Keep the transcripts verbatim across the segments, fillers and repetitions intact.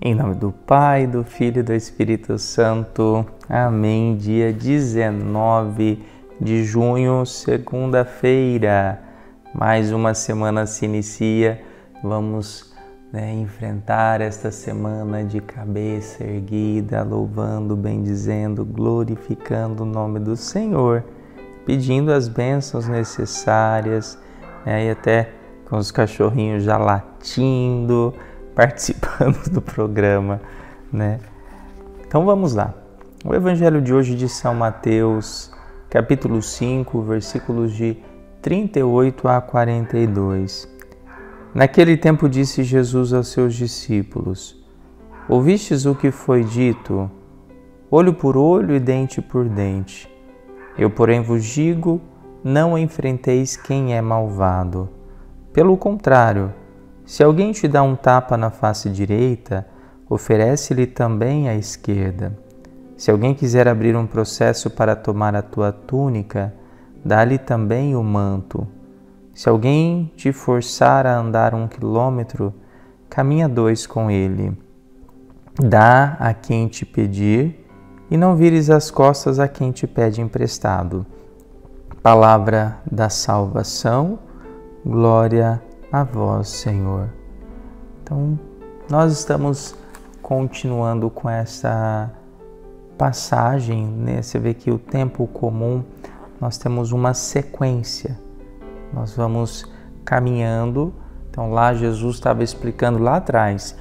Em nome do Pai, do Filho e do Espírito Santo. Amém. Dia dezenove de junho, segunda-feira. Mais uma semana se inicia. Vamos né, enfrentar esta semana de cabeça erguida, louvando, bendizendo, glorificando o nome do Senhor, pedindo as bênçãos necessárias, né, e até com os cachorrinhos já latindo, participando do programa, né? Então vamos lá. O Evangelho de hoje de São Mateus, capítulo cinco, versículos de trinta e oito a quarenta e dois. Naquele tempo disse Jesus aos seus discípulos: Ouvistes o que foi dito? Olho por olho e dente por dente. Eu, porém, vos digo, não enfrenteis quem é malvado. Pelo contrário, se alguém te dá um tapa na face direita, oferece-lhe também a esquerda. Se alguém quiser abrir um processo para tomar a tua túnica, dá-lhe também o manto. Se alguém te forçar a andar um quilômetro, caminha dois com ele. Dá a quem te pedir e não vires as costas a quem te pede emprestado. Palavra da salvação, glória a vós, Senhor. Então, nós estamos continuando com essa passagem, né? Você vê que o tempo comum, nós temos uma sequência. Nós vamos caminhando. Então, lá Jesus estava explicando lá atrás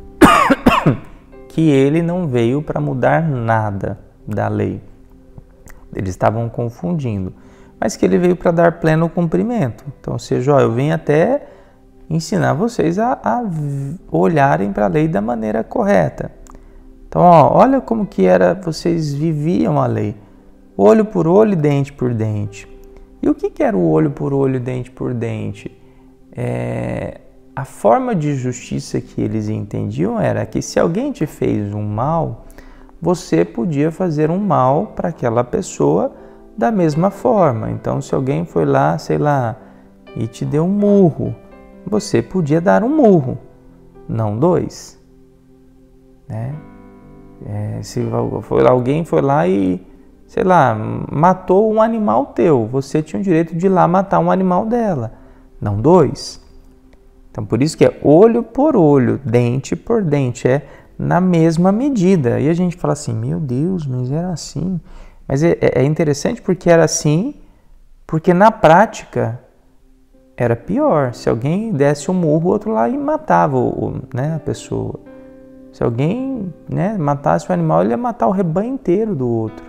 que ele não veio para mudar nada da lei. Eles estavam confundindo. Mas que ele veio para dar pleno cumprimento. Então, ou seja, ó, eu vim até ensinar vocês a, a olharem para a lei da maneira correta. Então, ó, olha como que era, vocês viviam a lei. Olho por olho e dente por dente. E o que, que era o olho por olho e dente por dente? É, a forma de justiça que eles entendiam era que se alguém te fez um mal, você podia fazer um mal para aquela pessoa da mesma forma. Então, se alguém foi lá, sei lá, e te deu um murro, você podia dar um murro, não dois. Né? É, se foi, alguém foi lá e, sei lá, matou um animal teu, você tinha o direito de ir lá matar um animal dela, não dois. Então, por isso que é olho por olho, dente por dente, é na mesma medida. E a gente fala assim, meu Deus, mas era assim. Mas é, é interessante porque era assim, porque na prática era pior. Se alguém desse um murro, o outro lá e matava o, né, a pessoa. Se alguém né, matasse o animal, ele ia matar o rebanho inteiro do outro.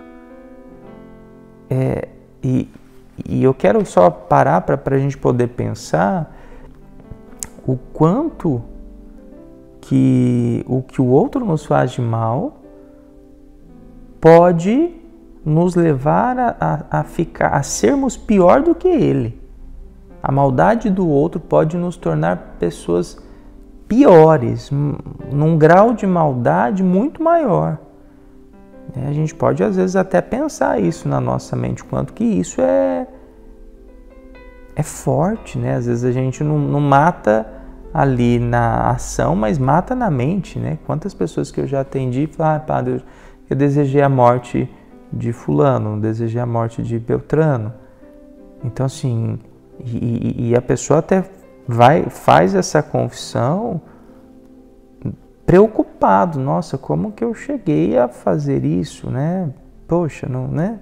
É, e, e eu quero só parar para a gente poder pensar o quanto que o que o outro nos faz de mal pode nos levar a, a, a, ficar, a sermos pior do que ele. A maldade do outro pode nos tornar pessoas piores, num grau de maldade muito maior. A gente pode, às vezes, até pensar isso na nossa mente, quanto que isso é, é forte, né? Às vezes a gente não, não mata ali na ação, mas mata na mente, né? Quantas pessoas que eu já atendi falaram, ah, padre, eu, eu desejei a morte de fulano, desejei a morte de Beltrano. Então, assim, e, e a pessoa até vai, faz essa confissão preocupado. Nossa, como que eu cheguei a fazer isso, né? Poxa, não, né?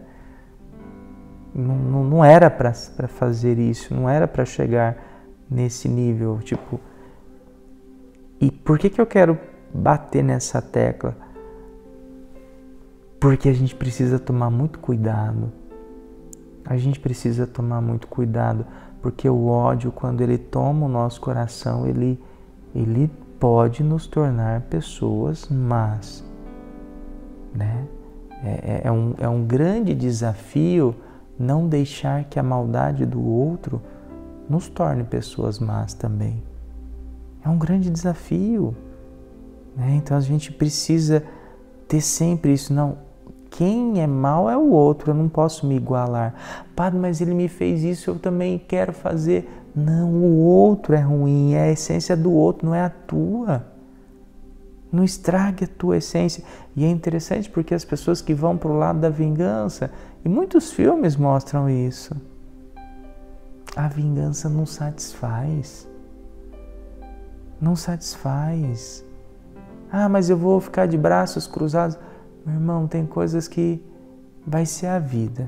Não, não era para fazer isso, não era para chegar nesse nível, tipo... E por que que eu quero bater nessa tecla? Porque a gente precisa tomar muito cuidado. A gente precisa tomar muito cuidado, porque o ódio, quando ele toma o nosso coração, ele, ele pode nos tornar pessoas más. Né? É, é, um, é um grande desafio não deixar que a maldade do outro nos torne pessoas más também. É um grande desafio. Né? Então a gente precisa ter sempre isso, não... Quem é mal é o outro, eu não posso me igualar. Padre, mas ele me fez isso, eu também quero fazer. Não, o outro é ruim, é a essência do outro, não é a tua. Não estrague a tua essência. E é interessante porque as pessoas que vão para o lado da vingança, e muitos filmes mostram isso, a vingança não satisfaz. Não satisfaz. Ah, mas eu vou ficar de braços cruzados. Meu irmão, tem coisas que vai ser a vida.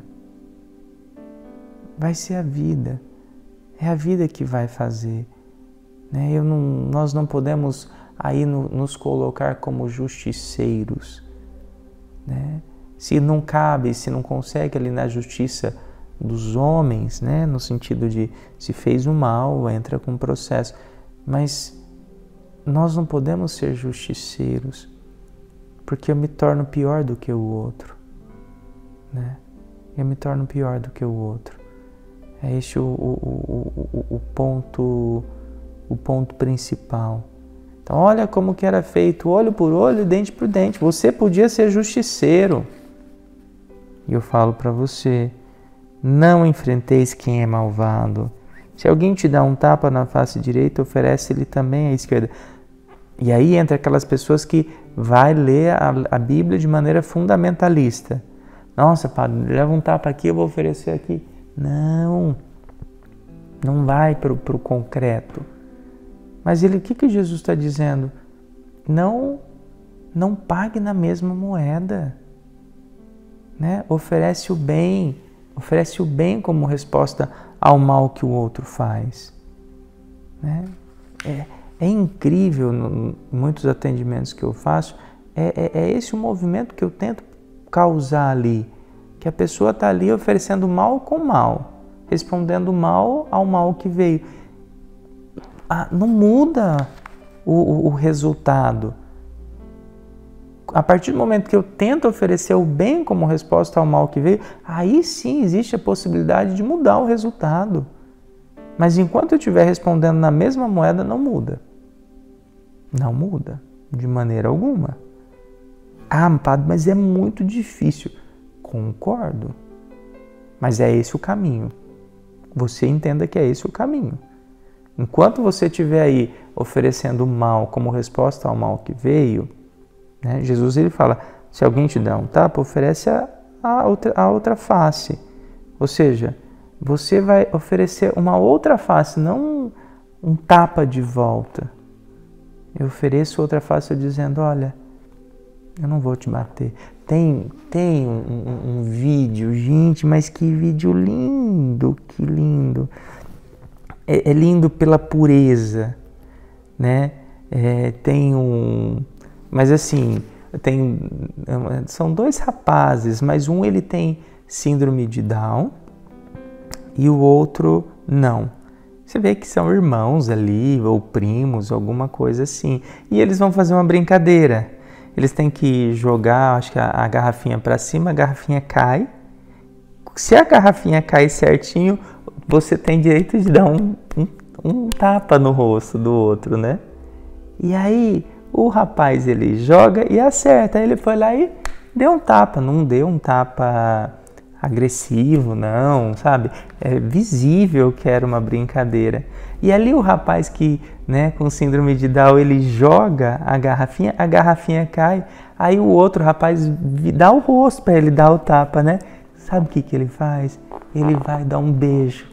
Vai ser a vida. É a vida que vai fazer. Né? Eu não, nós não podemos aí no, nos colocar como justiceiros. Né? Se não cabe, se não consegue ali na justiça dos homens, né? No sentido de se fez o mal, entra com processo. Mas nós não podemos ser justiceiros, porque eu me torno pior do que o outro. Né? Eu me torno pior do que o outro. É este o, o, o, o, ponto, o ponto principal. Então, olha como que era feito, olho por olho, dente por dente. Você podia ser justiceiro. E eu falo para você, não enfrenteis quem é malvado. Se alguém te dá um tapa na face direita, oferece-lhe também a esquerda. E aí entra aquelas pessoas que vai ler a, a Bíblia de maneira fundamentalista. Nossa, padre, leva um tapa aqui, eu vou oferecer aqui. Não, não vai para o concreto. Mas ele, o que, que Jesus está dizendo? Não, não pague na mesma moeda. Né? Oferece o bem, oferece o bem como resposta ao mal que o outro faz. Né? É, é incrível, em muitos atendimentos que eu faço, é, é, é esse o movimento que eu tento causar ali, que a pessoa está ali oferecendo mal com mal, respondendo mal ao mal que veio. Ah, não muda o, o, o resultado. A partir do momento que eu tento oferecer o bem como resposta ao mal que veio, aí sim existe a possibilidade de mudar o resultado. Mas enquanto eu estiver respondendo na mesma moeda, não muda. Não muda, de maneira alguma. Ah, padre, mas é muito difícil. Concordo. Mas é esse o caminho. Você entenda que é esse o caminho. Enquanto você estiver aí oferecendo o mal como resposta ao mal que veio, né, Jesus ele fala, se alguém te dá um tapa, oferece a, a, outra, a outra face. Ou seja, você vai oferecer uma outra face, não um, um tapa de volta. Eu ofereço outra face dizendo, olha, eu não vou te bater. Tem, tem um, um, um vídeo, gente, mas que vídeo lindo, que lindo. É, é lindo pela pureza, né? É, tem um... Mas assim, tem, são dois rapazes, mas um ele tem síndrome de Down e o outro não. Você vê que são irmãos ali, ou primos, alguma coisa assim. E eles vão fazer uma brincadeira. Eles têm que jogar, acho que a, a garrafinha para cima, a garrafinha cai. Se a garrafinha cai certinho, você tem direito de dar um, um, um tapa no rosto do outro, né? E aí, o rapaz, ele joga e acerta. Aí ele foi lá e deu um tapa. Não deu um tapa agressivo, não, sabe? É visível que era uma brincadeira. E ali o rapaz que, né, com síndrome de Down, ele joga a garrafinha, a garrafinha cai, aí o outro rapaz dá o rosto para ele dar o tapa, né? Sabe o que que ele faz? Ele vai dar um beijo.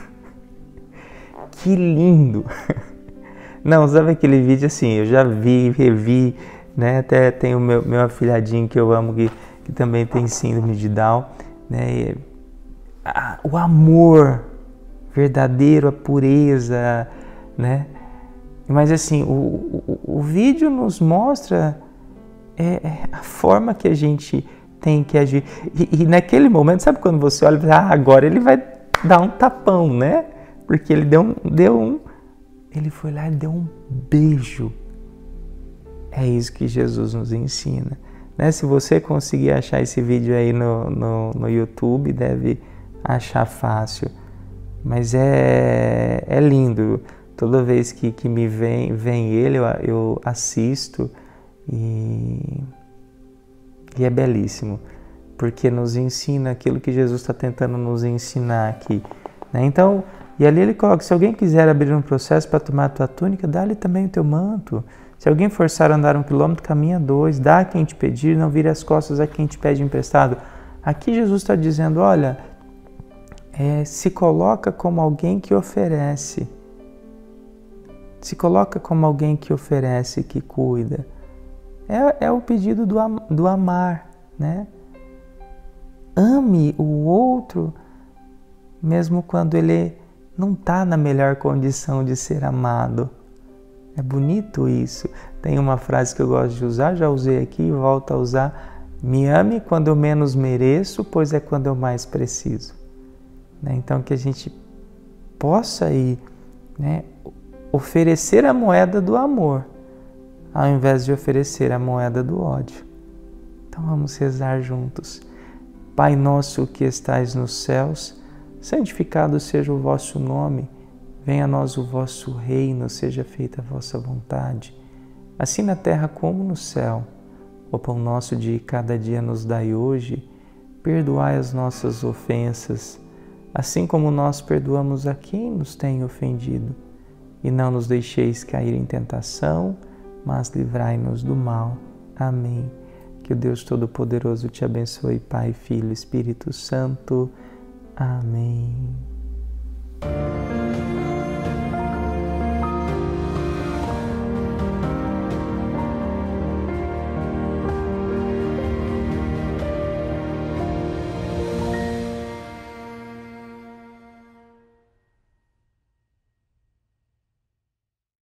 Que lindo! Não, sabe aquele vídeo assim, eu já vi, revi, né? Até tem o meu, meu afilhadinho que eu amo, que, que também tem síndrome de Down, né? E, a, o amor verdadeiro, a pureza, né? Mas assim, o, o, o vídeo nos mostra é, é a forma que a gente tem que agir. E, e naquele momento, sabe quando você olha e fala, ah, agora ele vai dar um tapão, né? Porque ele deu um, deu um, ele foi lá e deu um beijo. É isso que Jesus nos ensina. Né? Se você conseguir achar esse vídeo aí no, no, no YouTube, deve achar fácil. Mas é, é lindo. Toda vez que, que me vem, vem ele, eu, eu assisto e, e é belíssimo. Porque nos ensina aquilo que Jesus está tentando nos ensinar aqui. Né? Então, e ali ele coloca, se alguém quiser abrir um processo para tomar a tua túnica, dá-lhe também o teu manto. Se alguém forçar a andar um quilômetro, caminha dois. Dá a quem te pedir, não vire as costas a quem te pede emprestado. Aqui Jesus está dizendo, olha, é, se coloca como alguém que oferece. Se coloca como alguém que oferece, que cuida. É, é o pedido do, do amar, né? Ame o outro, mesmo quando ele não está na melhor condição de ser amado. É bonito isso. Tem uma frase que eu gosto de usar, já usei aqui e volto a usar. Me ame quando eu menos mereço, pois é quando eu mais preciso. Né? Então que a gente possa aí, né, oferecer a moeda do amor, ao invés de oferecer a moeda do ódio. Então vamos rezar juntos. Pai nosso que estais nos céus, santificado seja o vosso nome. Venha a nós o vosso reino, seja feita a vossa vontade, assim na terra como no céu. O pão nosso de cada dia nos dai hoje, perdoai as nossas ofensas, assim como nós perdoamos a quem nos tem ofendido. E não nos deixeis cair em tentação, mas livrai-nos do mal. Amém. Que o Deus Todo-Poderoso te abençoe, Pai, Filho e Espírito Santo. Amém.